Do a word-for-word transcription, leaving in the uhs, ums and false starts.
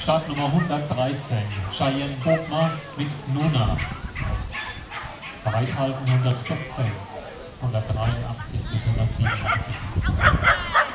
Startnummer hundertdreizehn, Cheyenne Bogma mit Nuna. Bereithalten hundertvierzehn, hundertdreiundachtzig bis hundertsiebenundachtzig.